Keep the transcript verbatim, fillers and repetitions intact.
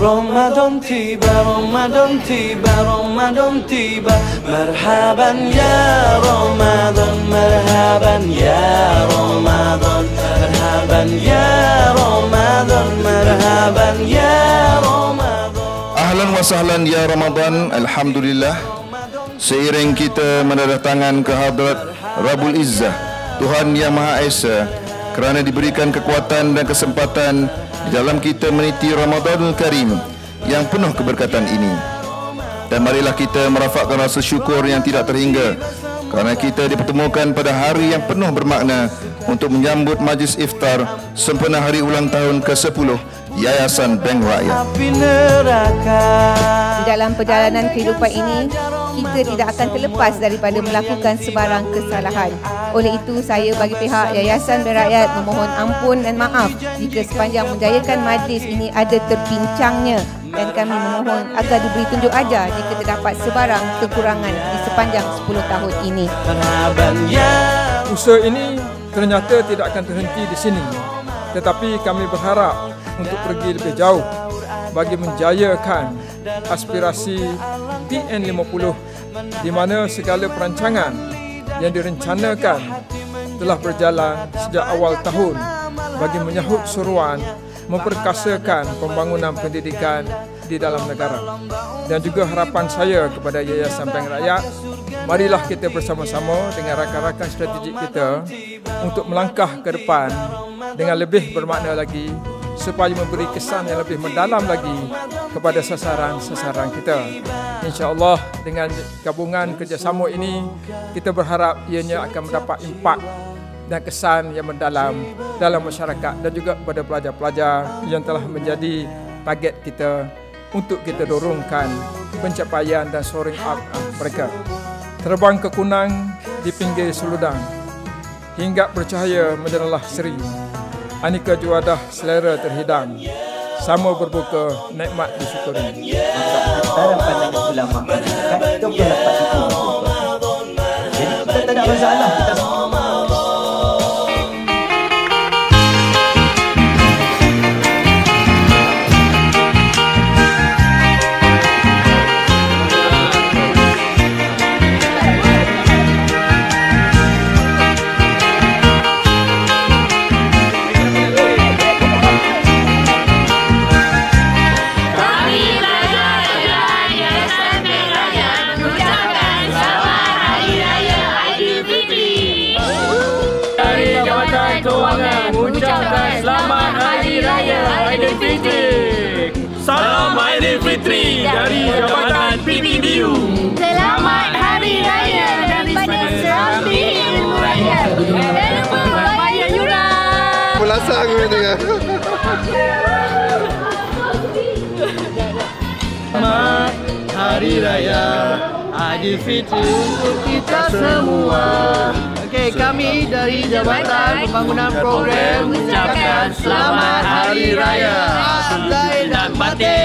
Ramadan tiba, Ramadan tiba, Ramadan tiba. Marhaban ya Ramadan, marhaban ya Ramadan, marhaban ya Ramadan, marhaban ya Ramadan. Ahlan wa sahlan ya Ramadan. Alhamdulillah, seiring kita menandatangan kehadrat Rabbul Izzah, Tuhan Yang Maha Esa, kerana diberikan kekuatan dan kesempatan di dalam kita meniti Ramadanul Karim yang penuh keberkatan ini. Dan marilah kita merafakkan rasa syukur yang tidak terhingga kerana kita dipertemukan pada hari yang penuh bermakna untuk menyambut majlis iftar sempena hari ulang tahun ke sepuluh Yayasan Bank Rakyat. Di dalam perjalanan kehidupan ini, kita tidak akan terlepas daripada melakukan sebarang kesalahan. Oleh itu, saya bagi pihak Yayasan Bank Rakyat memohon ampun dan maaf jika sepanjang menjayakan majlis ini ada terpincangnya, dan kami memohon agar diberi tunjuk ajar jika terdapat sebarang kekurangan di sepanjang sepuluh tahun ini. Usaha ini ternyata tidak akan terhenti di sini, tetapi kami berharap untuk pergi lebih jauh bagi menjayakan aspirasi P N lima puluh, di mana segala perancangan yang direncanakan telah berjalan sejak awal tahun bagi menyahut seruan memperkasakan pembangunan pendidikan di dalam negara. Dan juga harapan saya kepada Yayasan Bank Rakyat, marilah kita bersama-sama dengan rakan-rakan strategik kita untuk melangkah ke depan dengan lebih bermakna lagi, supaya memberi kesan yang lebih mendalam lagi kepada sasaran-sasaran kita. InsyaAllah dengan gabungan kerjasama ini, kita berharap ianya akan mendapat impak dan kesan yang mendalam dalam masyarakat dan juga kepada pelajar-pelajar yang telah menjadi target kita untuk kita dorongkan pencapaian dan soaring up mereka. Terbang ke kunang di pinggir seludang, hingga bercahaya meneranlah seri. Aneka juadah selera terhidang, sama berbuka nikmat disyukuri. Antara pandangan ulama masyarakat itu dapat diukur. Jadi kita tak ada masalah, kita mengucapkan selamat Hari Raya Aidilfitri. Salam Aidilfitri dari Jabatan P B B U. Selamat Hari Raya daripada Serambi Ilmu Raya. Dan lupa bayar yuran. Melasang dengan Selamat Hari Raya Aidilfitri untuk kita semua. Okey, kami dari Jabatan Pembangunan Program mengucapkan selamat Hari Raya. Lahir dan batin.